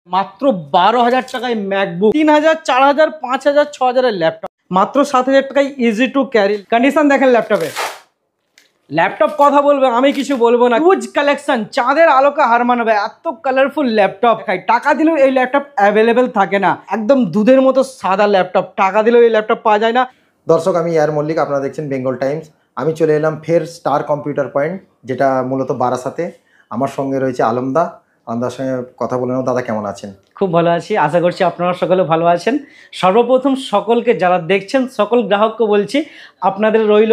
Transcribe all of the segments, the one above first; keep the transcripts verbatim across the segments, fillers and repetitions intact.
মাত্র বারো হাজার টাকায় ম্যাকবুক, তিন হাজার, চার হাজার, পাঁচ হাজার, ছ হাজারের ল্যাপটপ, মাত্র সাত হাজার টাকায় ইজি টু ক্যারি। কন্ডিশন দেখেন ল্যাপটপে। ল্যাপটপ কথা বলবে, আমি কিছু বলবো না। হিউজ কালেকশন, চাঁদের আলোকে হার মানাবে এত কালারফুল ল্যাপটপ। টাকা দিলেও এই ল্যাপটপ অ্যাভেলেবেল থাকে না, একদম দুধের মতো সাদা ল্যাপটপ, টাকা দিলেও এই ল্যাপটপ পাওয়া যায় না। দর্শক, আমি এয়ার মল্লিক, আপনারা দেখছেন বেঙ্গল টাইমস। আমি চলে এলাম ফের স্টার কম্পিউটার পয়েন্ট, যেটা মূলত বারাসাতে। আমার সঙ্গে রয়েছে আলমদা। আলমদার সঙ্গে কথা বলে নাও। দাদা কেমন আছেন? খুব ভালো আছি, আশা করছি আপনারা সকলে ভালো আছেন। সর্বপ্রথম সকলকে যারা দেখছেন সকল গ্রাহককে বলছি আপনাদের রইল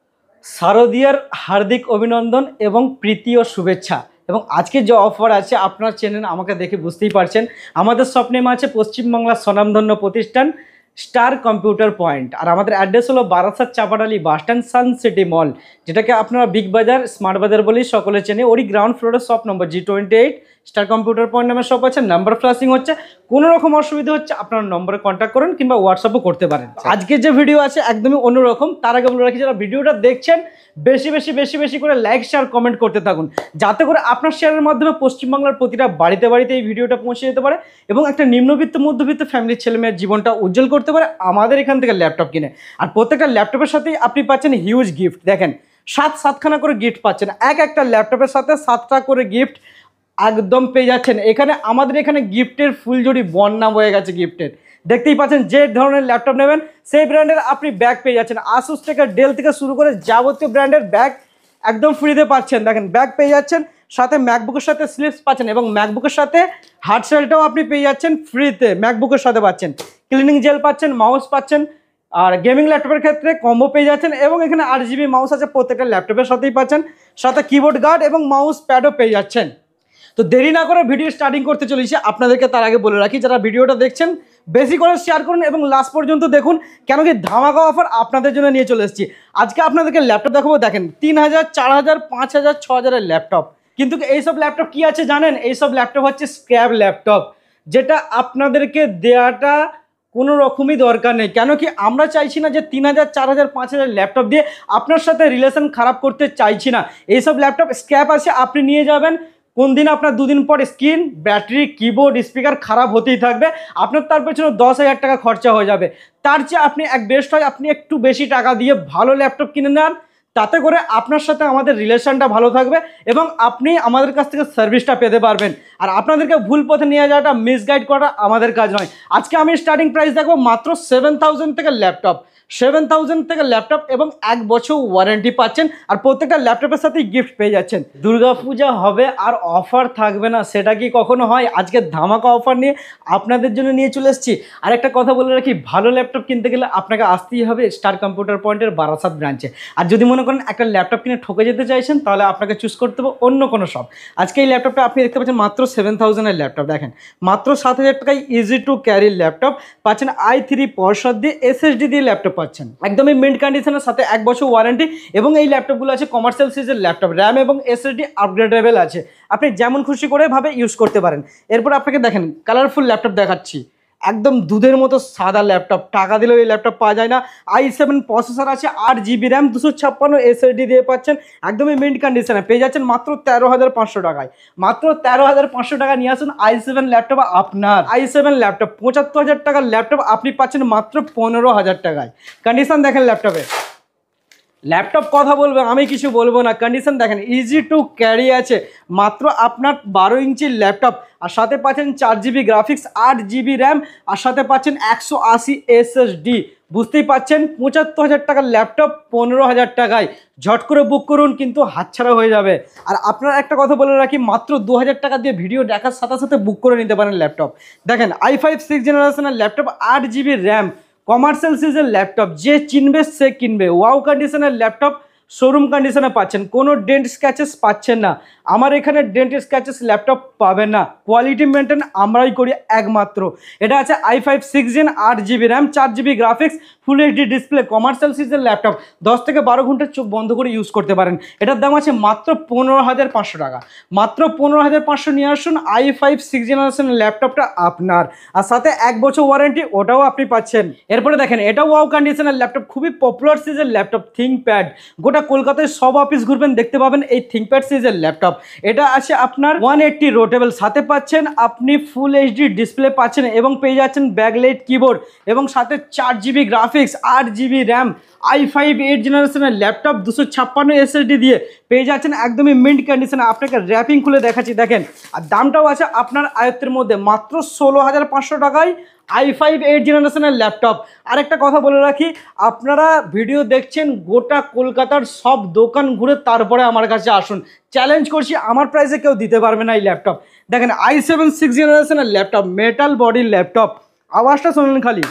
শারদীয়ার হার্দিক অভিনন্দন এবং প্রীতি ও শুভেচ্ছা। এবং আজকে যে অফার আছে আপনারা চেনেন, আমাকে দেখে বুঝতেই পারছেন। আমাদের স্বপ্নেম আছে পশ্চিমবাংলার স্বনামধন্য প্রতিষ্ঠান স্টার কম্পিউটার পয়েন্ট। আর আমাদের অ্যাড্রেস হলো Barasat Chapadali bus stand, Sun City Mall, যেটাকে আপনারা বিগ বাজার, স্মার্ট বাজার বলেই সকলে চেনে। ওরই গ্রাউন্ড ফ্লোরের shop number G twenty eight Star computer Point নামে শপ আছে। নাম্বার ফ্লাশিং হচ্ছে, কোনো রকম অসুবিধা হচ্ছে আপনার নম্বরে কন্ট্যাক্ট করেন কিংবা হোয়াটসঅ্যাপও করতে পারেন। আজকে যে ভিডিও আছে একদমই অন্যরকম। তার আগে বলে রাখি, যারা ভিডিওটা দেখছেন বেশি বেশি বেশি বেশি করে লাইক, শেয়ার, কমেন্ট করতে থাকুন, যাতে করে আপনার শেয়ারের মাধ্যমে পশ্চিমবাংলার প্রতিটা বাড়িতে বাড়িতে এই ভিডিওটা পৌঁছে যেতে পারে এবং একটা নিম্নবিত্ত মধ্যবিত্ত ফ্যামিলির ছেলেমেয়ের জীবনটা উজ্জ্বল করতে পারে আমাদের এখান থেকে ল্যাপটপ কিনে। আর প্রত্যেকটা ল্যাপটপের সাথেই আপনি পাচ্ছেন হিউজ গিফট। দেখেন, সাত সাতখানা করে গিফট পাচ্ছেন, এক একটা ল্যাপটপের সাথে সাতটা করে গিফট একদম পেয়ে যাচ্ছেন। এখানে আমাদের এখানে গিফটের ফুলঝুরি বন্যা বয়ে গেছে গিফটের। দেখতেই পাচ্ছেন, যে ধরনের ল্যাপটপ নেবেন সেই ব্র্যান্ডের আপনি ব্যাগ পেয়ে যাচ্ছেন। আসুস থেকে, ডেল থেকে শুরু করে যাবতীয় ব্র্যান্ডের ব্যাগ একদম ফ্রিতে পাচ্ছেন। দেখেন, ব্যাগ পেয়ে যাচ্ছেন, সাথে ম্যাকবুকের সাথে স্লিপস পাচ্ছেন এবং ম্যাকবুকের সাথে হার্ড সেলটাও আপনি পেয়ে যাচ্ছেন ফ্রিতে। ম্যাকবুকের সাথে পাচ্ছেন ক্লিনিং জেল পাচ্ছেন, মাউস পাচ্ছেন, আর গেমিং ল্যাপটপের ক্ষেত্রে কম্বো পেয়ে যাচ্ছেন। এবং এখানে আট জিবি মাউস আছে, প্রত্যেকটা ল্যাপটপের সাথেই পাচ্ছেন, সাথে কিবোর্ড গার্ড এবং মাউস প্যাডও পেয়ে যাচ্ছেন। তো দেরি না করে ভিডিও স্টার্টিং করতে চলেছি। আপনাদেরকে তার আগে বলে রাখি, যারা ভিডিওটা দেখছেন বেশি করে শেয়ার করুন এবং লাস্ট পর্যন্ত দেখুন, কেন কি ধামাকা অফার আপনাদের জন্য নিয়ে চলে এসেছি। আজকে আপনাদেরকে ল্যাপটপ দেখাবো। দেখেন, তিন হাজার, চার হাজার, পাঁচ হাজার, ছ হাজারের ল্যাপটপ। কিন্তু এইসব ল্যাপটপ কি আছে জানেন? এইসব ল্যাপটপ হচ্ছে স্ক্র্যাপ ল্যাপটপ, যেটা আপনাদেরকে দেওয়াটা কোনো রকমই দরকার নেই। কেন কি আমরা চাইছি না যে তিন হাজার, চার হাজার, পাঁচ হাজার ল্যাপটপ দিয়ে আপনার সাথে রিলেশন খারাপ করতে চাইছি না। এইসব ল্যাপটপ স্ক্র্যাপ আছে, আপনি নিয়ে যাবেন, কোন দিন আপনার দুদিন পর স্ক্রিন, ব্যাটারি, কিবোর্ড, স্পিকার খারাপ হতেই থাকবে, আপনার তার পেছনে দশ হাজার টাকা খরচা হয়ে যাবে। তার চেয়ে আপনি এক বেস্ট হয় আপনি একটু বেশি টাকা দিয়ে ভালো ল্যাপটপ কিনে নেন, তাতে করে আপনার সাথে আমাদের রিলেশনটা ভালো থাকবে এবং আপনি আমাদের কাছ থেকে সার্ভিসটা পেতে পারবেন। আর আপনাদেরকে ভুল পথে নিয়ে যাওয়াটা, মিসগাইড করা আমাদের কাজ নয়। আজকে আমি স্টার্টিং প্রাইস দেখবো মাত্র সেভেন থাউজেন্ড থেকে ল্যাপটপ, সেভেন থাউজেন্ড থেকে ল্যাপটপ এবং এক বছর ওয়ারেন্টি পাচ্ছেন। আর প্রত্যেকটা ল্যাপটপের সাথেই গিফট পেয়ে যাচ্ছেন। দুর্গাপূজা হবে আর অফার থাকবে না, সেটা কি কখনো হয়? আজকে ধামাকা অফার নিয়ে আপনাদের জন্য নিয়ে চলে এসেছি। আর একটা কথা বলে রাখি, ভালো ল্যাপটপ কিনতে গেলে আপনাকে আসতেই হবে স্টার কম্পিউটার পয়েন্টের বারাসাত ব্রাঞ্চে। আর যদি মনে করেন একটা ল্যাপটপ কিনে ঠকে যেতে চাইছেন, তাহলে আপনাকে চুজ করতে হবে অন্য কোনো শপ। আজকে এই ল্যাপটপটা আপনি দেখতে পাচ্ছেন মাত্র সেভেন থাউজেন্ডের ল্যাপটপ। দেখেন, মাত্র সাত হাজার টাকায় ইজি টু ক্যারি ল্যাপটপ পাচ্ছেন। আই থ্রি পর্ষদ দিয়ে এসএসডি দিয়ে ল্যাপটপ পাচ্ছেন, একদমই মিন্ট কন্ডিশনের সাথে এক বছর ওয়ারেন্টি। এবং এই ল্যাপটপগুলো আছে কমার্শিয়াল সিরিজের ল্যাপটপ, র্যাম এবং এসএসডি আপগ্রেডেবল আছে, আপনি যেমন খুশি করে ভাবে ইউজ করতে পারেন। এরপর আপনাকে দেখেন কালারফুল ল্যাপটপ দেখাচ্ছি, একদম দুধের মতো সাদা ল্যাপটপ, টাকা দিলেও এই ল্যাপটপ পাওয়া যায় না। আই সেভেন প্রসেসর আছে, আট জিবি র্যাম, দুশো ছাপ্পান্ন এসএসডি দিয়ে পাচ্ছেন, একদমই মিন্ট কন্ডিশনে পেয়ে যাচ্ছেন মাত্র তেরো হাজার পাঁচশো টাকায়। মাত্র তেরো হাজার পাঁচশো টাকা নিয়ে আসুন আই সেভেন ল্যাপটপ আপনার। আই সেভেন ল্যাপটপ পঁচাত্তর হাজার টাকার ল্যাপটপ আপনি পাচ্ছেন মাত্র পনেরো হাজার টাকায়। কন্ডিশন দেখেন ল্যাপটপে। ল্যাপটপ কথা বলবে, আমি কিছু বলবো না। কন্ডিশন দেখেন, ইজি টু ক্যারি আছে, মাত্র আপনার বারো ইঞ্চির ল্যাপটপ। আর সাথে পাচ্ছেন চার জিবি গ্রাফিক্স, আট জিবি র্যাম, আর সাথে পাচ্ছেন একশো আশি এসএসডি। বুঝতেই পাচ্ছেন, পঁচাত্তর হাজার টাকার ল্যাপটপ পনেরো হাজার টাকায়। ঝট করে বুক করুন, কিন্তু হাতছাড়া হয়ে যাবে। আর আপনার একটা কথা বলে রাখি, মাত্র দু হাজার টাকা দিয়ে ভিডিও দেখার সাথে সাথে বুক করে নিতে পারেন ল্যাপটপ। দেখেন, আই ফাইভ সিক্স জেনারেশনের ল্যাপটপ, আট জিবি র্যাম, কমার্শিয়াল সিরিজের ল্যাপটপ, যে চিনবে সে কিনবে। ওয়াও কন্ডিশনের ল্যাপটপ, শোরুম কন্ডিশনে পাচ্ছেন, কোনো ডেন্ট স্ক্র্যাচেস পাচ্ছেন না। আমার এখানে ডেন্ট স্ক্র্যাচেস ল্যাপটপ পাবেন না, কোয়ালিটি মেনটেন আমরাই করি একমাত্র। এটা আছে আই ফাইভ সিক্স জেন, আট জিবি র্যাম, চার GB graphics, full HD display, commercial সিরিজের ল্যাপটপ, দশ থেকে বারো ঘন্টা চোখ বন্ধ করে ইউজ করতে পারেন। এটার দাম আছে মাত্র পনেরো হাজার পাঁচশো টাকা। মাত্র পনেরো হাজার পাঁচশো নিয়ে আসুন, আই ফাইভ সিক্স জেনারেশনের ল্যাপটপটা আপনার। আর সাথে এক বছর ওয়ারেন্টি, ওটাও আপনি পাচ্ছেন। এরপরে দেখেন, এটাও ওয়াও কন্ডিশনের ল্যাপটপ, খুবই পপুলার সিরিজের ল্যাপটপ, থিংকপ্যাড, গোটা গোটা কলকাতায় সব অফিস ঘুরবেন দেখতে পাবেন এই থিঙ্কপ্যাড সিরিজের ল্যাপটপ। এটা আছে আপনার ওয়ান এইট্টি রোটেবল, সাথে পাচ্ছেন আপনি ফুল এইচডি ডিসপ্লে পাচ্ছেন এবং পেয়ে যাচ্ছেন ব্যাকলাইট কিবোর্ড এবং সাথে চার জিবি গ্রাফিক্স, আট GB RAM, i five eight জেনারেশনের ল্যাপটপ দুশো ছাপ্পান্ন এসএসডি দিয়ে পেয়ে যাচ্ছেন একদমই মিন্ট কন্ডিশনে। আপনাকে র্যাপিং খুলে দেখাচ্ছি দেখেন, আর দামটাও আছে আপনার আয়ত্তের মধ্যে মাত্র ষোলো হাজার পাঁচশো টাকায় আই ফাইভ এইট জেনারেশনের ল্যাপটপ। আরেকটা কথা বলে রাখি, আপনারা ভিডিও দেখছেন গোটা কলকাতার সব দোকান ঘুরে তারপরে আমার কাছে আসুন। চ্যালেঞ্জ করছি, আমার প্রাইসে কেউ দিতে পারবে না এই ল্যাপটপ। দেখেন আই সেভেন সিক্স জেনারেশনের ল্যাপটপ, মেটাল বডির ল্যাপটপ, আওয়াজটা শুনলেন খালি।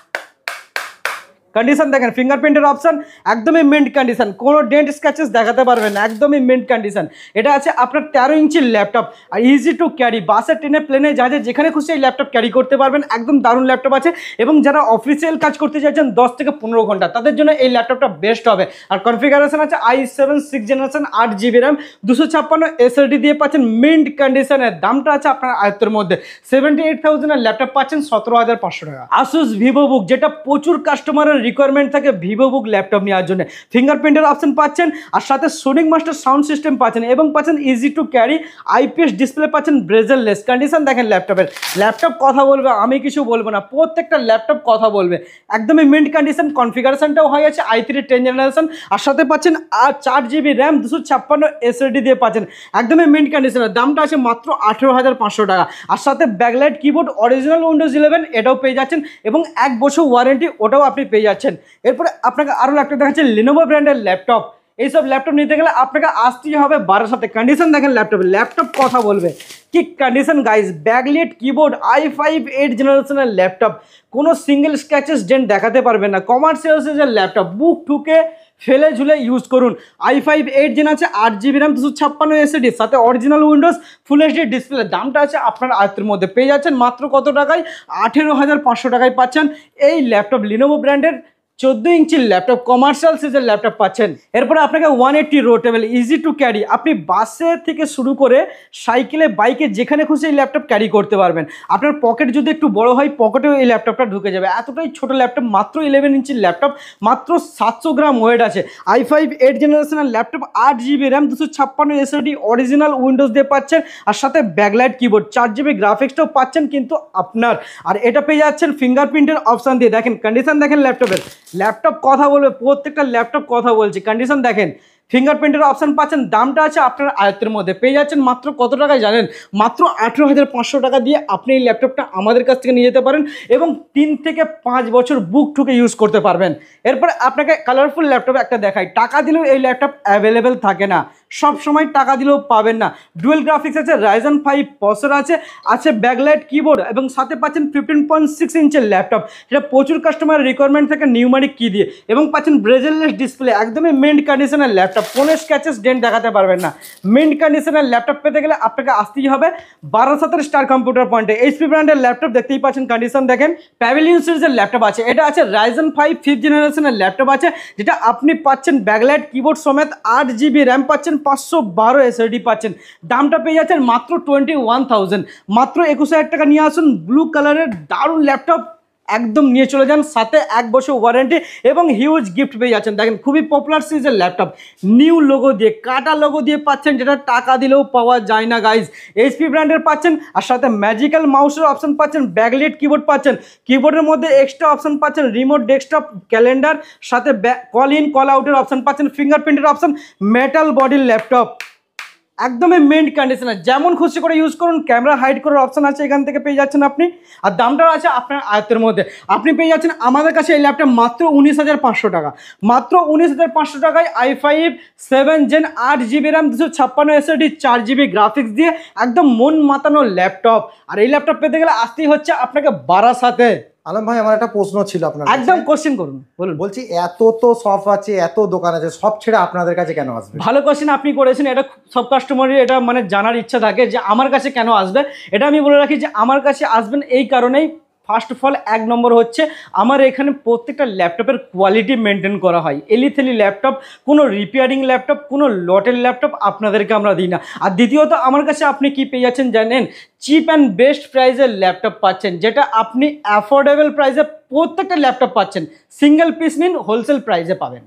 কন্ডিশন দেখেন, ফিঙ্গারপ্রিন্টের অপশন একদমই মিন্ট কন্ডিশন, কোনো ডেন্ট স্ক্র্যাচেস দেখাতে পারবেন না, একদমই মিন্ট কন্ডিশন। এটা আছে আপনার তেরো ইঞ্চির ল্যাপটপ আর ইজি টু ক্যারি, বাসে ট্রেনে প্লেনে যাতে যেখানে খুশি এই ল্যাপটপ ক্যারি করতে পারবেন। একদম দারুণ ল্যাপটপ আছে এবং যারা অফিসিয়াল কাজ করতে চাইছেন দশ থেকে পনেরো ঘন্টা তাদের জন্য এই ল্যাপটপটা বেস্ট হবে। আর কনফিগারেশন আছে আই সেভেন সিক্স জেনারেশন, আট জিবি র্যাম, দুশো ছাপ্পান্ন এসএসডি দিয়ে পাচ্ছেন মিন্ট কন্ডিশনের। দামটা আছে আপনার আয়ত্তের মধ্যে, সেভেন্টি এইট থাউজেন্ডের ল্যাপটপ পাচ্ছেন সতেরো হাজার পাঁচশো টাকা। আসুস ভিভো বুক, যেটা প্রচুর কাস্টমারের রিকোয়ারমেন্ট থাকে ভিভো বুক ল্যাপটপ নেওয়ার জন্য, ফিঙ্গারপ্রিন্টের অপশন পাচ্ছেন আর সাথে সোনিক মাস্টার সাউন্ড সিস্টেম পাচ্ছেন এবং পাচ্ছেন easy to carry, IPS display পাচ্ছেন, ব্রেজেললেস। কন্ডিশন দেখেন ল্যাপটপের, ল্যাপটপ কথা বলবে, আমি কিছু বলবো না, প্রত্যেকটা ল্যাপটপ কথা বলবে। একদমই মিন্ট কন্ডিশন, কনফিগারেশনটাও হয়ে আছে আই থ্রি টেন জেনারেশন আর সাথে পাচ্ছেন আর চার জিবি র্যাম, দুশো ছাপ্পান্ন এসএসডি দিয়ে পাচ্ছেন একদমই মিন্ট কন্ডিশনের। দামটা আছে মাত্র আঠেরো হাজার পাঁচশো টাকা আর সাথে backlight keyboard, original Windows eleven এটাও পেয়ে যাচ্ছেন এবং এক বছর ওয়ারেন্টি ওটাও আপনি পেয়ে যাচ্ছেন। এরপরে আপনাকে আরও ল্যাপটপ দেখাচ্ছে লিনোভো ব্র্যান্ডের ল্যাপটপ। এইসব ল্যাপটপ নিতে গেলে আপনাকে আসতেই হবে বারাসাতে। কন্ডিশন দেখেন ল্যাপটপে, ল্যাপটপ কথা বলবে, কি condition guys, backlight keyboard, i five eight জেনারেশনের ল্যাপটপ, কোনো সিঙ্গেল স্ক্র্যাচেস ডেন্ট দেখাতে পারবে না। কমার্শিয়াল সিরিজের ল্যাপটপ, বুক ঠুকে ফেলে ঝুলে ইউজ করুন। আই ফাইভ এইট জেন আছে, আট জিবি র্যাম, দুশো ছাপ্পান্ন এসএসডি, সাথে original Windows, full HD display. দামটা আছে আপনার আয়ত্তের মধ্যে, পেয়ে যাচ্ছেন মাত্র কত টাকায়, আঠেরো হাজার পাঁচশো টাকায় পাচ্ছেন এই ল্যাপটপ। লিনোভো ব্র্যান্ডের চোদ্দো ইঞ্চির ল্যাপটপ, কমার্শিয়াল সিরিজের ল্যাপটপ পাচ্ছেন। এরপরে আপনাকে one eighty rotatable, easy to carry, আপনি বাসে থেকে শুরু করে সাইকেলে, বাইকে যেখানে খুশি এই ল্যাপটপ ক্যারি করতে পারবেন। আপনার পকেট যদি একটু বড় হয় পকেটেও এই ল্যাপটপটা ঢুকে যাবে, এতটাই ছোট ল্যাপটপ, মাত্র ইলেভেন ইঞ্চির ল্যাপটপ, মাত্র সাতশো গ্রাম ওয়েট আছে। আই ফাইভ এইট জেনারেশনের ল্যাপটপ, আট জিবি র্যাম, দুশো ছাপ্পান্ন এসএসডি, অরিজিনাল উইন্ডোজ দিয়ে পাচ্ছেন আর সাথে ব্যাকলাইট কিবোর্ড, চার জিবি গ্রাফিক্সটাও পাচ্ছেন কিন্তু আপনার। আর এটা পেয়ে যাচ্ছেন ফিঙ্গারপ্রিন্টের অপশান দিয়ে। দেখেন কন্ডিশন দেখেন ল্যাপটপের, ল্যাপটপ কথা বলবে, প্রত্যেকটা ল্যাপটপ কথা বলছে। কন্ডিশন দেখেন, ফিঙ্গারপ্রিন্টের অপশন পাচ্ছেন, দামটা আছে আপনার আয়ত্তের মধ্যে, পেয়ে যাচ্ছেন মাত্র কত টাকায় জানেন, মাত্র আঠেরো হাজার পাঁচশো টাকা দিয়ে আপনি এই ল্যাপটপটা আমাদের কাছ থেকে নিয়ে যেতে পারেন এবং তিন থেকে পাঁচ বছর বুক ঠুকে ইউজ করতে পারবেন। এরপরে আপনাকে কালারফুল ল্যাপটপ একটা দেখাই, টাকা দিলেও এই ল্যাপটপ অ্যাভেলেবেল থাকে না, সব সময় টাকা দিলেও পাবেন না। ডুয়েল গ্রাফিক্স আছে, রাইজেন ফাইভ প্রসেসর আছে, আছে ব্যাকলাইট কিবোর্ড এবং সাথে পাচ্ছেন ফিফটিন পয়েন্ট সিক্স ইঞ্চের ল্যাপটপ, যেটা প্রচুর কাস্টমার রিকোয়ারমেন্ট থাকে নিউমারিক কি দিয়ে, এবং পাচ্ছেন ব্রেজেললেস ডিসপ্লে, একদমই মিন্ট কন্ডিশনের ল্যাপটপ, কোনো স্ক্র্যাচেস ডেন্ট দেখাতে পারবেন না। মিন্ট কন্ডিশনের ল্যাপটপ পেতে গেলে আপনাকে আসতেই হবে বারাসাতের স্টার কম্পিউটার পয়েন্টে। এইচপি ব্র্যান্ডের ল্যাপটপ দেখতেই পাচ্ছেন, কন্ডিশন দেখেন, প্যাভিলিয়ন সিরিজের ল্যাপটপ আছে, এটা আছে রাইজেন ফাইভ ফিফথ জেনারেশনের ল্যাপটপ আছে, যেটা আপনি পাচ্ছেন ব্যাকলাইট কিবোর্ড সমেত, আট জিবি র্যাম পাচ্ছেন, পাঁচশো বারো এসএসডি পাচ্ছেন। দামটা পেয়ে যাচ্ছেন মাত্র টোয়েন্টি ওয়ান থাউজেন্ড, মাত্র একুশ হাজার টাকা নিয়ে আসুন। ব্লু কালারের দারুণ ল্যাপটপ একদম নিয়ে চলে যান, সাথে এক বছর ওয়ারেন্টি এবং হিউজ গিফট পেয়ে যাচ্ছেন। দেখেন খুবই পপুলার সিরিজের ল্যাপটপ, নিউ লোগো দিয়ে, কাটা লোগো দিয়ে পাচ্ছেন, যেটা টাকা দিলেও পাওয়া যায় না গাইজ। এইচপি ব্র্যান্ডের পাচ্ছেন আর সাথে ম্যাজিক্যাল মাউসের অপশন পাচ্ছেন, ব্যাকলাইট কিবোর্ড পাচ্ছেন, কিবোর্ডের মধ্যে এক্সট্রা অপশন পাচ্ছেন, রিমোট ডেস্কটপ, ক্যালেন্ডার, সাথে কল ইন কল আউটের অপশন পাচ্ছেন, ফিঙ্গারপ্রিন্টের অপশন, মেটাল বডির ল্যাপটপ, একদমই মিন্ট কন্ডিশনার, যেমন খুশি করে ইউজ করুন। ক্যামেরা হাইড করার অপশন আছে, এখান থেকে পেয়ে যাচ্ছেন আপনি, আর দামটাও আছে আপনার আয়ত্তের মধ্যে। আপনি পেয়ে যাচ্ছেন আমাদের কাছে এই ল্যাপটপ মাত্র উনিশ হাজার পাঁচশো টাকা, মাত্র উনিশ হাজার পাঁচশো টাকায় আই ফাইভ সেভেন জেন, আট জিবি র্যাম, দুশো ছাপ্পান্ন এসএসডি, চার জিবি গ্রাফিক্স দিয়ে একদম মন মাতানো ল্যাপটপ। আর এই ল্যাপটপ পেতে গেলে আসতেই হচ্ছে আপনাকে বারাসাতে। আলম ভাই, আমার একটা প্রশ্ন ছিল আপনার, একদম কোশ্চেন করুন, বলুন। বলছি এত তো শপ আছে, এত দোকান আছে, সব ছেড়ে আপনাদের কাছে কেন আসবে? ভালো কোশ্চেন আপনি করেছেন, এটা সব কাস্টমারই এটা মানে জানার ইচ্ছা থাকে যে আমার কাছে কেন আসবে। এটা আমি বলে রাখি যে আমার কাছে আসবেন এই কারণেই, ফার্স্ট অফ অল এক নম্বর হচ্ছে আমার এখানে প্রত্যেকটা ল্যাপটপের কোয়ালিটি মেনটেন করা হয়। এলিথেলি ল্যাপটপ, কোনো রিপেয়ারিং ল্যাপটপ, কোনো লটের ল্যাপটপ আপনাদেরকে আমরা দিই না। আর দ্বিতীয়ত আমার কাছে আপনি কি পেয়ে যাচ্ছেন জানেন, চিপ অ্যান্ড বেস্ট প্রাইসের ল্যাপটপ পাচ্ছেন, যেটা আপনি অ্যাফোর্ডেবল প্রাইসে প্রত্যেকটা ল্যাপটপ পাচ্ছেন। সিঙ্গেল পিস নিন, হোলসেল প্রাইসে পাবেন।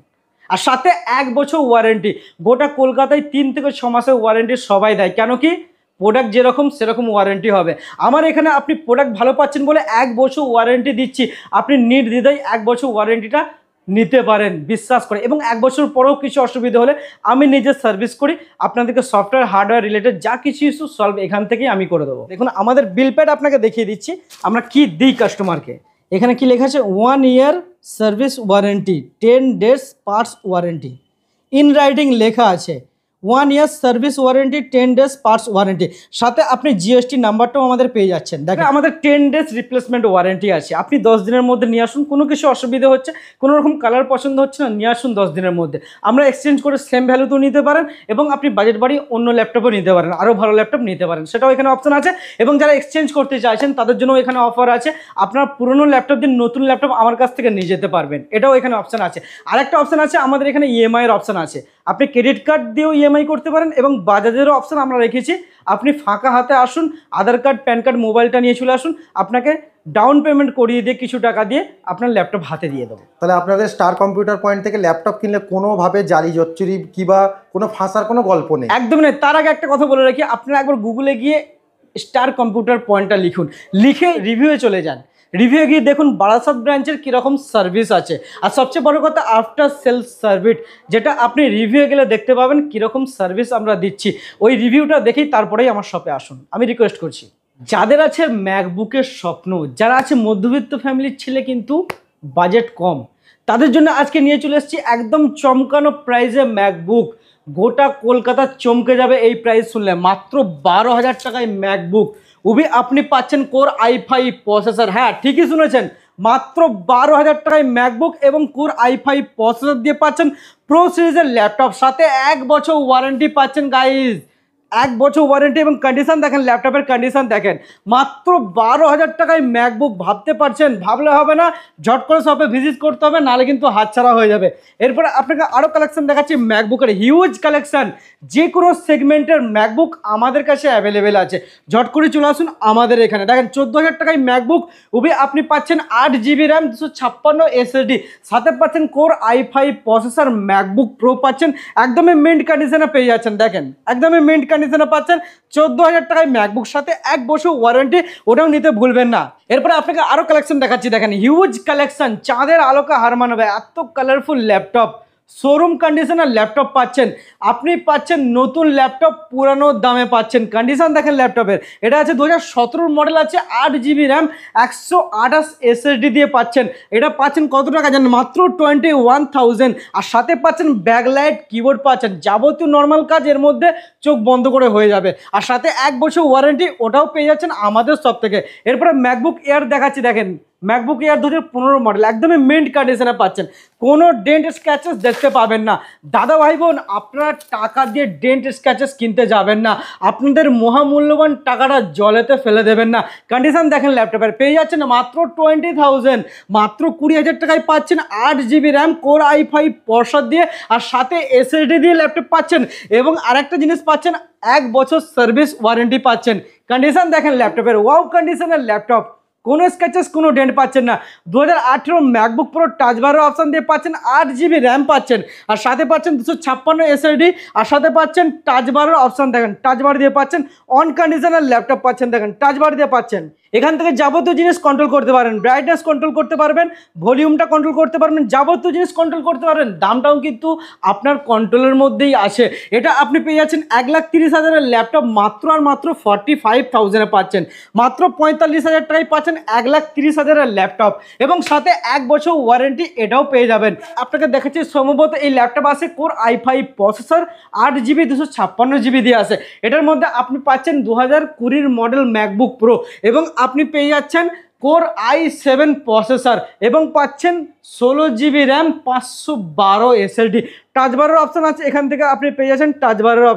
আর সাথে এক বছর ওয়ারেন্টি। গোটা কলকাতায় তিন থেকে ছ মাসের ওয়ারেন্টি সবাই দেয়, কেন কি প্রোডাক্ট যেরকম সেরকম ওয়ারেন্টি হবে। আমার এখানে আপনি প্রোডাক্ট ভালো পাচ্ছেন বলে এক বছর ওয়ারেন্টি দিচ্ছি, আপনি নির্দ্বিধায় এক বছর ওয়ারেন্টিটা নিতে পারেন বিশ্বাস করে। এবং এক বছর পরেও কিছু অসুবিধা হলে আমি নিজে সার্ভিস করি, আপনাদেরকে সফটওয়্যার হার্ডওয়্যার রিলেটেড যা কিছু ইস্যু সলভ এখান থেকেই আমি করে দেবো। দেখুন আমাদের বিল প্যাড আপনাকে দেখিয়ে দিচ্ছি আমরা কি দিই কাস্টমারকে। এখানে কি লেখা আছে, one year service warranty, ten days parts warranty. In writing লেখা আছে one year service warranty, ten days parts warranty. সাথে আপনি জিএসটি নাম্বারটাও আমাদের পেয়ে যাচ্ছেন। দেখেন আমাদের টেন ডেজ রিপ্লেসমেন্ট ওয়ারেন্টি আছে, আপনি দশ দিনের মধ্যে নিয়ে আসুন। কোনো কিছু অসুবিধা হচ্ছে, কোনো রকম কালার পছন্দ হচ্ছে না, নিয়ে আসুন দশ দিনের মধ্যে। আমরা এক্সচেঞ্জ করে সেম ভ্যালুতেও নিতে পারেন এবং আপনি বাজেট বাড়িয়ে অন্য ল্যাপটপও নিতে পারেন, আরও ভালো ল্যাপটপ নিতে পারেন, সেটাও এখানে অপশন আছে। এবং যারা এক্সচেঞ্জ করতে চাইছেন তাদের জন্য এখানে অফার আছে, আপনার পুরনো ল্যাপটপ দিয়ে নতুন ল্যাপটপ আমার কাছ থেকে নিয়ে যেতে পারবেন, এটাও এখানে অপশন আছে। আরেকটা অপশন আছে আমাদের এখানে ইএমআই এর অপশন আছে, আপনি ক্রেডিট কার্ড দিয়েও ইএমআই করতে পারেন এবং বাজাজেরও অপশন আমরা রেখেছি। আপনি ফাঁকা হাতে আসুন, আধার কার্ড প্যান কার্ড মোবাইলটা নিয়ে চলে আসুন, আপনাকে ডাউন পেমেন্ট করিয়ে দিয়ে কিছু টাকা দিয়ে আপনার ল্যাপটপ হাতে দিয়ে দেবো। তাহলে আপনাদের স্টার কম্পিউটার পয়েন্ট থেকে ল্যাপটপ কিনলে কোনোভাবে জালি জচ্চুরি কিংবা কোনো ফাঁসার কোনো গল্প নেই? একদম নেই। তার আগে একটা কথা বলে রাখি, আপনারা একবার গুগলে গিয়ে স্টার কম্পিউটার পয়েন্টটা লিখুন, লিখে রিভিউয়ে চলে যান, রিভিউ গিয়ে দেখুন বারাসাত ব্রাঞ্চের কীরকম সার্ভিস আছে। আর সবচেয়ে বড় কথা আফটার সেলস সার্ভিস, যেটা আপনি রিভিউ গেলে দেখতে পাবেন কীরকম সার্ভিস আমরা দিচ্ছি। ওই রিভিউটা দেখেই তারপরেই আমার শপে আসুন, আমি রিকোয়েস্ট করছি। যাদের আছে ম্যাকবুকের স্বপ্ন, যারা আছে মধ্যবিত্ত ফ্যামিলির ছেলে কিন্তু বাজেট কম, তাদের জন্য আজকে নিয়ে চলে এসেছি একদম চমকানো প্রাইসে ম্যাকবুক। গোটা কলকাতা চমকে যাবে এই প্রাইস শুনলে, মাত্র বারো হাজার টাকায় ম্যাকবুক। উবি আপনি পাচ্ছেন কোর আই ফাইভ প্রসেসর, হ্যাঁ ঠিকই শুনেছেন, মাত্র বারো হাজার টাকায় ম্যাকবুক এবং কোর আই ফাইভ প্রসেসর দিয়ে পাচ্ছেন প্রো সিরিজের ল্যাপটপ, সাথে এক বছর ওয়ারেন্টি পাচ্ছেন গাইজ, এক বছর ওয়ারেন্টি। এবং কন্ডিশন দেখেন, ল্যাপটপের কন্ডিশন দেখেন, মাত্র বারো হাজার টাকায় ম্যাকবুক। ভাবতে পারছেন? ভাবলে হবে না, ঝট করে শপে ভিজিট করতে হবে, নাহলে কিন্তু হাতছাড়া হয়ে যাবে। এরপরে আপনাকে আরও কালেকশন দেখাচ্ছি ম্যাকবুকের, হিউজ কালেকশন, যে কোনো সেগমেন্টের ম্যাকবুক আমাদের কাছে অ্যাভেলেবেল আছে। ঝট করে চলে আসুন আমাদের এখানে। দেখেন চোদ্দো হাজার টাকায় ম্যাকবুক, উবি আপনি পাচ্ছেন আট জিবি র্যাম, দুশো ছাপ্পান্ন এসএসডি, সাথে পাচ্ছেন core i five processor MacBook Pro পাচ্ছেন, একদমই মিন্ট কন্ডিশনে পেয়ে যাচ্ছেন। দেখেন একদমই মিন্ট কন্ডিশনে পাচ্ছেন চোদ্দো হাজার টাকায় ম্যাকবুক, সাথে এক বছর ওয়ারেন্টি, ওটাও নিতে ভুলবেন না। এরপরে আপনাকে আরও কালেকশন দেখাচ্ছি, দেখেন হিউজ কালেকশন, চাঁদের আলোকে হার মানাবে এত কালারফুল ল্যাপটপ। শোরুম কন্ডিশনের ল্যাপটপ পাচ্ছেন, আপনি পাচ্ছেন নতুন ল্যাপটপ পুরানো দামে পাচ্ছেন। কন্ডিশন দেখেন ল্যাপটপের, এটা আছে দু হাজার সতেরোর মডেল আছে, আট জিবি র্যাম, একশো আঠাশ এসএসডি দিয়ে পাচ্ছেন। এটা পাচ্ছেন কত টাকা জানেন? মাত্র টোয়েন্টি ওয়ান থাউজেন্ড। আর সাথে পাচ্ছেন ব্যাকলাইট কিবোর্ড পাচ্ছেন, যাবতীয় নর্মাল কাজ এর মধ্যে চোখ বন্ধ করে হয়ে যাবে। আর সাথে এক বছর ওয়ারেন্টি, ওটাও পেয়ে যাচ্ছেন আমাদের সব থেকে। এরপরে ম্যাকবুক এয়ার দেখাচ্ছি, দেখেন ম্যাকবুক এয়ার দু হাজার পনেরো মডেল, একদমই মিন্ট কন্ডিশনে পাচ্ছেন, কোনো ডেন্ট স্ক্র্যাচেস দেখতে পাবেন না। দাদা ভাই বোন, আপনারা টাকা দিয়ে ডেন্ট স্ক্র্যাচেস কিনতে যাবেন না, আপনাদের মহামূল্যবান টাকাটা জলেতে ফেলে দেবেন না। কন্ডিশন দেখেন ল্যাপটপের, পেয়ে যাচ্ছেন মাত্র টোয়েন্টি থাউজেন্ড, মাত্র কুড়ি হাজার টাকায় পাচ্ছেন আট GB RAM, core i five processor দিয়ে, আর সাথে এসএসডি দিয়ে ল্যাপটপ পাচ্ছেন। এবং আরেকটা জিনিস পাচ্ছেন, এক বছর সার্ভিস ওয়ারেন্টি পাচ্ছেন। কন্ডিশন দেখেন ল্যাপটপের, ওয়াও কন্ডিশনের ল্যাপটপ, কোনো স্ক্র্যাচেস কোনো ডেন্ট পাচ্ছেন না। দু হাজার আঠেরো ম্যাকবুক প্রো টাচ বারের অপশান দিয়ে পাচ্ছেন, আট জিবি র্যাম পাচ্ছেন, আর সাথে পাচ্ছেন দুশো ছাপ্পান্ন এসএসডি, আর সাথে পাচ্ছেন টাচ বারের অপশান, দেখেন টাচ বার দিয়ে পাচ্ছেন। অন কন্ডিশনাল ল্যাপটপ পাচ্ছেন, দেখেন টাচ বার দিয়ে পাচ্ছেন। এখান থেকে যাবতীয় জিনিস কন্ট্রোল করতে পারেন, ব্রাইটনেস কন্ট্রোল করতে পারবেন, ভলিউমটা কন্ট্রোল করতে পারবেন, যাবতীয় জিনিস কন্ট্রোল করতে পারবেন। দামটাও কিন্তু আপনার কন্ট্রোলের মধ্যেই আছে। এটা আপনি পেয়ে যাচ্ছেন এক লাখ তিরিশ হাজারের ল্যাপটপ মাত্র আর মাত্র ফর্টি ফাইভ থাউজেন্ডে পাচ্ছেন, মাত্র পঁয়তাল্লিশ হাজার টাকায় পাচ্ছেন এক লাখ তিরিশ হাজারের ল্যাপটপ, এবং সাথে এক বছর ওয়ারেন্টি, এটাও পেয়ে যাবেন। আপনাকে দেখাচ্ছি সম্ভবত এই ল্যাপটপ আছে কোর আই ফাইভ প্রসেসর, আট জিবি দুশো ছাপ্পান্ন জিবি দিয়ে আছে। এটার মধ্যে আপনি পাচ্ছেন দু হাজার কুড়ির মডেল ম্যাকবুক প্রো, এবং আপনি পেয়ে যাচ্ছেন কোর আই সেভেন প্রসেসর, এবং পাচ্ছেন ষোলো জিবি র্যাম, পাঁচশো বারো এসএসডি। টাচবারের অপশান আছে, এখান থেকে আপনি পেয়ে যাচ্ছেন টাচবারের অপশান।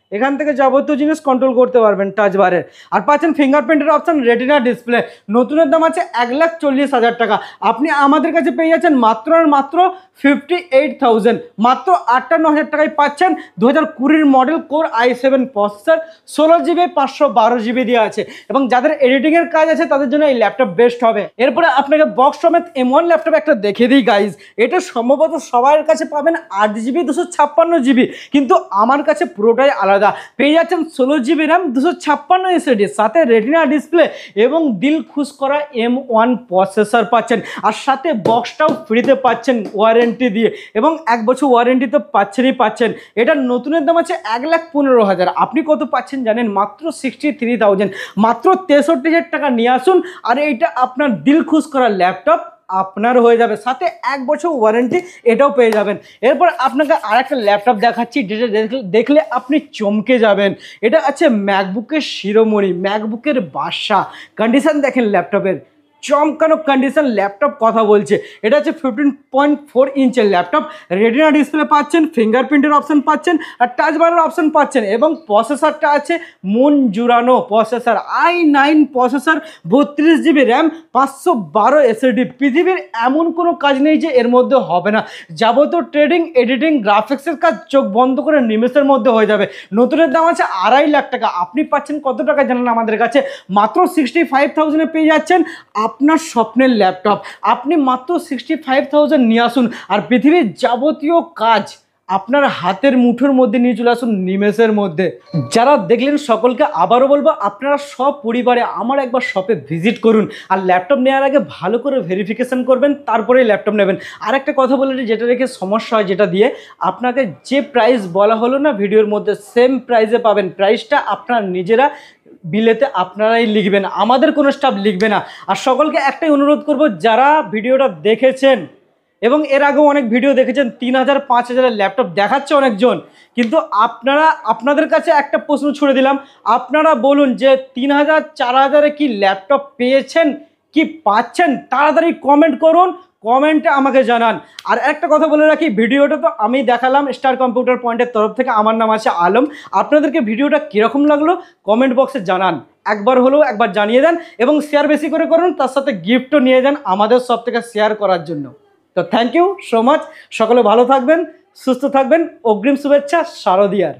এখান থেকে যাবতীয় জিনিস কন্ট্রোল করতে পারবেন টাচ বারের। আর পাচ্ছেন ফিঙ্গারপ্রিন্টের অপশন, রেটিনা ডিসপ্লে। নতুনের দাম আছে এক লাখ চল্লিশ হাজার টাকা। আপনি আমাদের কাছে পেয়ে যাচ্ছেন মাত্র আর মাত্র ফিফটি এইট থাউজেন্ড, মাত্র আটান্ন হাজার টাকায় পাচ্ছেন দু হাজার কুড়ির model core i seven processor, ষোলো জিবি পাঁচশো বারো জিবি দেওয়া আছে। এবং যাদের এডিটিংয়ের কাজ আছে তাদের জন্য এই ল্যাপটপ বেস্ট হবে। এরপরে আপনাকে বক্স সমেত এম ওয়ান ল্যাপটপ একটা দেখে দিই গাইজ। এটা সম্ভবত সবার কাছে পাবেন আট জিবি দুশো ছাপ্পান্ন জিবি, কিন্তু আমার কাছে পুরোটাই আলাদা। পেয়ে যাচ্ছেন ষোলো জিবি র্যাম, দুশো ছাপ্পান্ন এসএডি, সাথে রেটিনা ডিসপ্লে এবং দিল খুশ করা এম ওয়ান প্রসেসর পাচ্ছেন। আর সাথে বক্সটাও ফ্রিতে পাচ্ছেন ওয়ারেন্টি দিয়ে, এবং এক বছর ওয়ারেন্টি তো পাচ্ছেনই পাচ্ছেন। এটা নতুনের দাম আছে এক লাখ পনেরো হাজার। আপনি কত পাচ্ছেন জানেন? মাত্র সিক্সটি থ্রি থাউজেন্ড, মাত্র তেষট্টি হাজার টাকা নিয়ে আসুন, আর এইটা আপনার দিল খুশ করা ল্যাপটপ আপনার হয়ে যাবে, সাথে এক বছর ওয়ারেন্টি এটাও পেয়ে যাবেন। এরপর আপনাকে আর একটা ল্যাপটপ দেখাচ্ছি, যেটা দেখলে আপনি চমকে যাবেন। এটা আছে ম্যাকবুকের শিরোমণি, ম্যাকবুকের বাদশা। কন্ডিশন দেখেন ল্যাপটপের, চমকানো কন্ডিশন ল্যাপটপ কথা বলছে। এটা হচ্ছে ফিফটিন পয়েন্ট ফোর ইঞ্চের ল্যাপটপ, রেটিনা ডিসপ্লে পাচ্ছেন, ফিঙ্গারপ্রিন্টের অপশন পাচ্ছেন, আর টাচ বারের অপশন পাচ্ছেন। এবং প্রসেসরটা আছে মন জুড়ানো প্রসেসর, আই নাইন প্রসেসর, বত্রিশ জিবি র্যাম, পাঁচশো বারো এসএডি। পৃথিবীর এমন কোনো কাজ নেই যে এর মধ্যে হবে না। যাবতীয় ট্রেডিং, এডিটিং, গ্রাফিক্সের কাজ চোখ বন্ধ করে নিমেষের মধ্যে হয়ে যাবে। নতুনের দাম আছে আড়াই লাখ টাকা। আপনি পাচ্ছেন কত টাকা জানেন আমাদের কাছে? মাত্র সিক্সটি ফাইভ থাউজেন্ডে পেয়ে যাচ্ছেন আপনার স্বপ্নের ল্যাপটপ। আপনি মাত্র সিক্সটি ফাইভ থাউজেন্ড নিয়ে আসুন, আর পৃথিবীর যাবতীয় কাজ আপনার হাতের মুঠোর মধ্যে নিয়ে চলে আসুন নিমেষের মধ্যে। যারা দেখলেন সকলকে আবারও বলবো, আপনারা সব পরিবারে আমার একবার শপে ভিজিট করুন, আর ল্যাপটপ নেওয়ার আগে ভালো করে ভেরিফিকেশন করবেন, তারপরে ল্যাপটপ নেবেন। আর একটা কথা বলে দিই, যেটা রেখে সমস্যা হয়, যেটা দিয়ে আপনাকে যে প্রাইস বলা হলো না ভিডিওর মধ্যে, সেম প্রাইসে পাবেন। প্রাইসটা আপনার নিজেরা বিলেতে আপনারাই লিখবেন, আমাদের কোনো স্টাফ লিখবে না। আর সকলকে একটাই অনুরোধ করব, যারা ভিডিওটা দেখেছেন এবং এর আগেও অনেক ভিডিও দেখেছেন, তিন হাজার পাঁচ হাজারের ল্যাপটপ দেখাচ্ছে অনেকজন, কিন্তু আপনারা আপনাদের কাছে একটা প্রশ্ন ছুড়ে দিলাম, আপনারা বলুন যে তিন হাজার চার হাজারে কি ল্যাপটপ পেয়েছেন কি পাচ্ছেন? তাড়াতাড়ি কমেন্ট করুন, কমেন্টে আমাকে জানান। আর একটা কথা বলে রাখি, ভিডিওটা তো আমি দেখালাম স্টার কম্পিউটার পয়েন্টের তরফ থেকে, আমার নাম আছে আলম। আপনাদেরকে ভিডিওটা কীরকম লাগলো কমেন্ট বক্সে জানান, একবার হলেও একবার জানিয়ে দেন, এবং শেয়ার বেশি করে করুন, তার সাথে গিফটও নিয়ে যান আমাদের সব থেকে শেয়ার করার জন্য। তো থ্যাংক ইউ সো মাচ, সকলে ভালো থাকবেন, সুস্থ থাকবেন, অগ্রিম শুভেচ্ছা শারদিয়ার।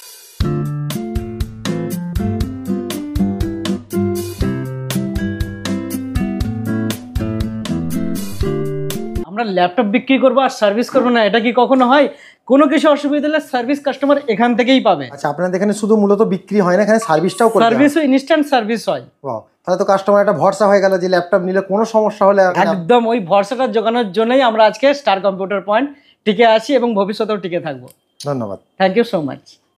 আমরা ল্যাপটপ বিক্রি করবো আর সার্ভিস করবো না, এটা কি কখনো হয়? কোনো কিছু অসুবিধা হলে সার্ভিস কাস্টমার এখান থেকেই পাবে। আচ্ছা, আপনাদের এখানে শুধু মূলত বিক্রি হয় না, এখানে সার্ভিসটাও করে? সার্ভিসও ইনস্ট্যান্ট সার্ভিস হয়। ওয়াও, তাহলে তো কাস্টমার একটা ভরসা হয়ে গেল যে ল্যাপটপ নিলে কোনো সমস্যা হলে একদম ওই ভরসাটা জোগানোর জন্যই আমরা আজকে স্টার কম্পিউটার পয়েন্ট টিকে আছি এবং ভবিষ্যতেও টিকে থাকবো। ধন্যবাদ, থ্যাংক ইউ সো মাচ।